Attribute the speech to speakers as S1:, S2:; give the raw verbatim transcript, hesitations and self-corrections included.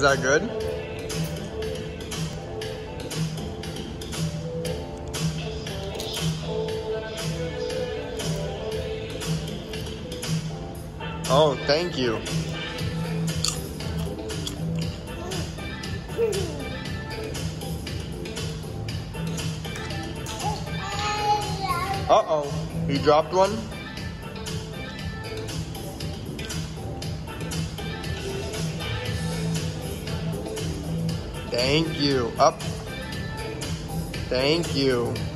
S1: that good? Oh, thank you. Uh-oh, you dropped one? Thank you. Up. Thank you.